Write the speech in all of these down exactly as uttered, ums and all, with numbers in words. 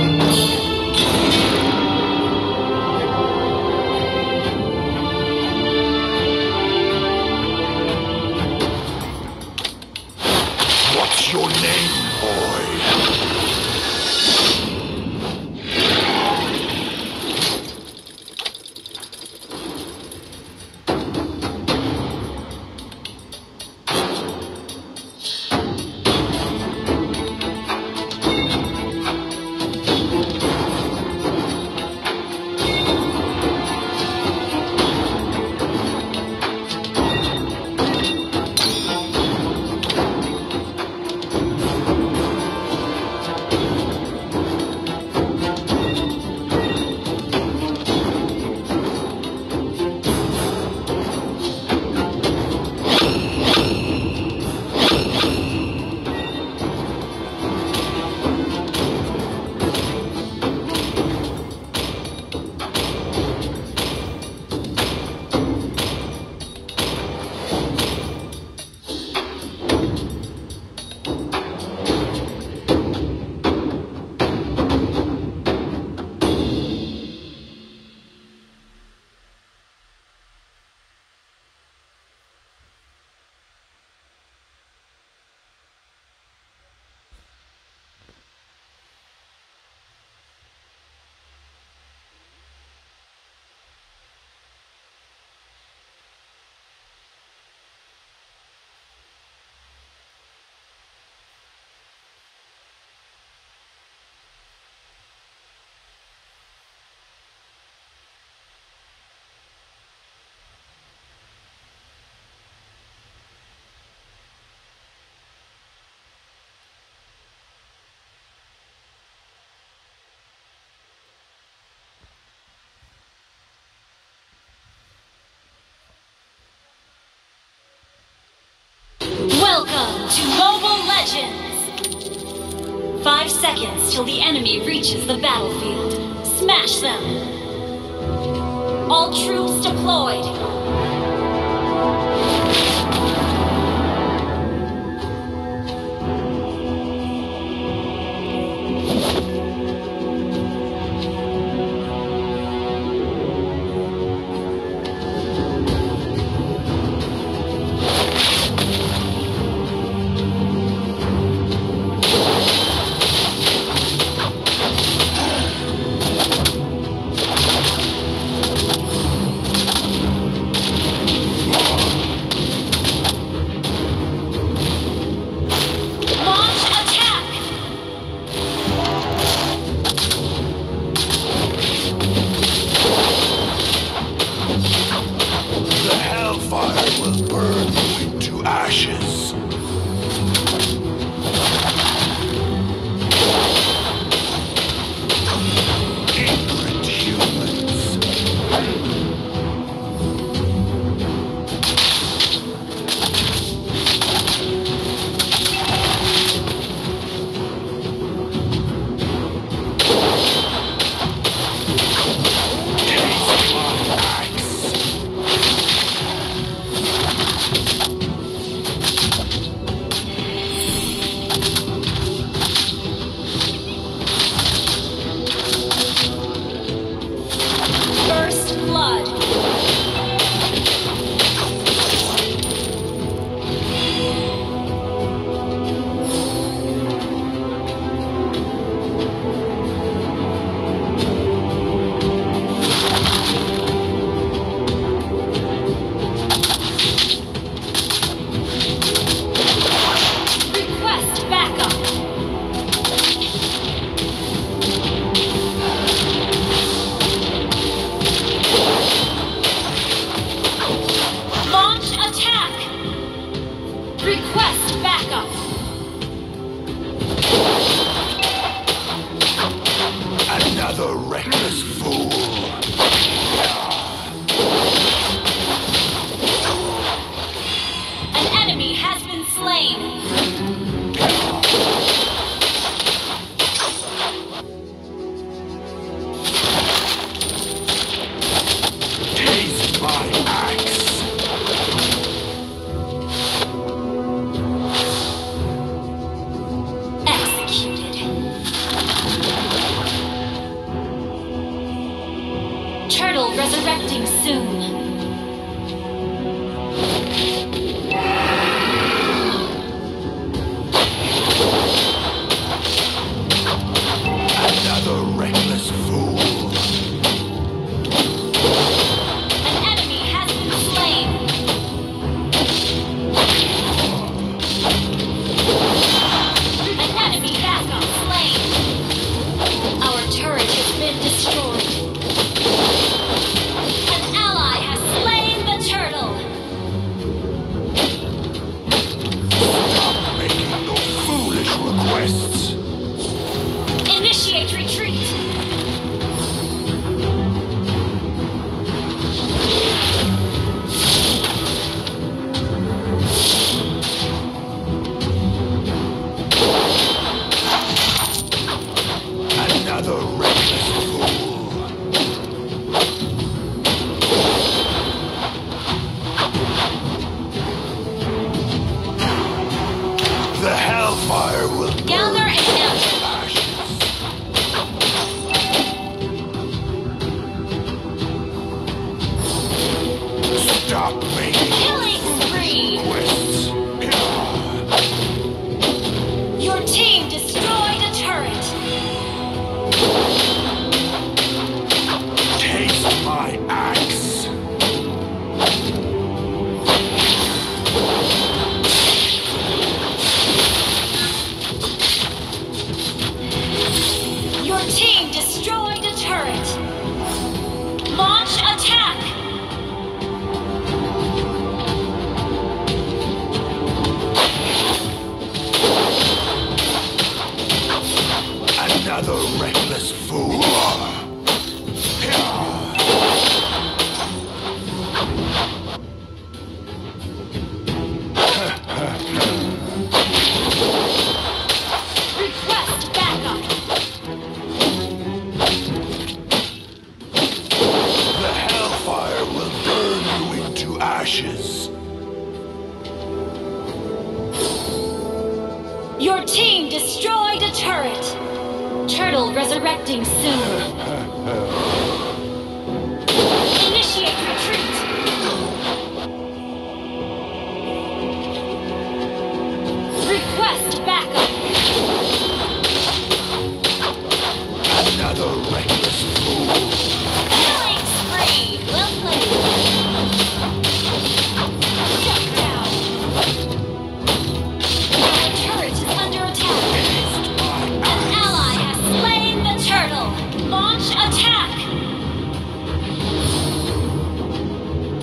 What's your name, boy? Welcome to Mobile Legends! Five seconds till the enemy reaches the battlefield. Smash them! All troops deployed! Turtle resurrecting soon. Another reckless fool. An enemy has been slain. An enemy backup slain. Our turret has been destroyed. An ally has slain the turtle. Stop making those foolish requests. Initiate retreat. Another reckless fool. The hellfire will Gather burn and enter. to ashes. Stop making Killing spree. requests. Your team destroyed a turret. Taste my axe. Your team destroyed a turret. Launch attack. Another reckless fool. Request backup. The hellfire will burn you into ashes. Your team destroyed a turret. Turtle resurrecting soon. Initiate retreat. Request backup. Another reckless fool. Killing spree. Well played. Shut down. Our turret is under attack. Taste my An axe. ally has slain the turtle. Launch attack.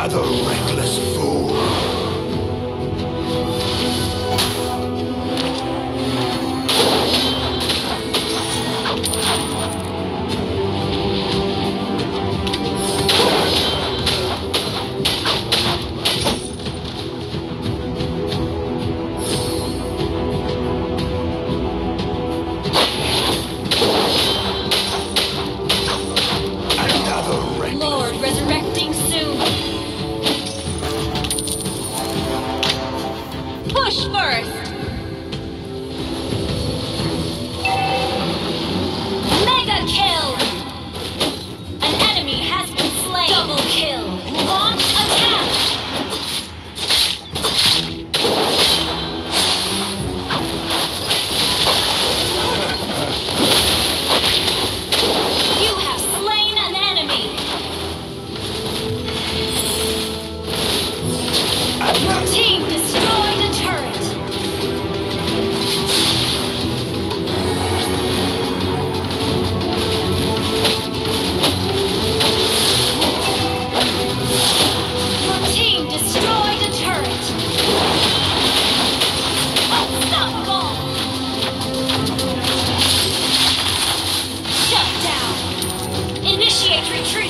Another reckless fool. Lord resurrecting soon. Push first. Mega kill. An enemy has been slain. Double kill. Launch attack. You have slain an enemy. Your team destroyed a turret! Your team destroyed a turret! Unstoppable! Shut down! Initiate retreat!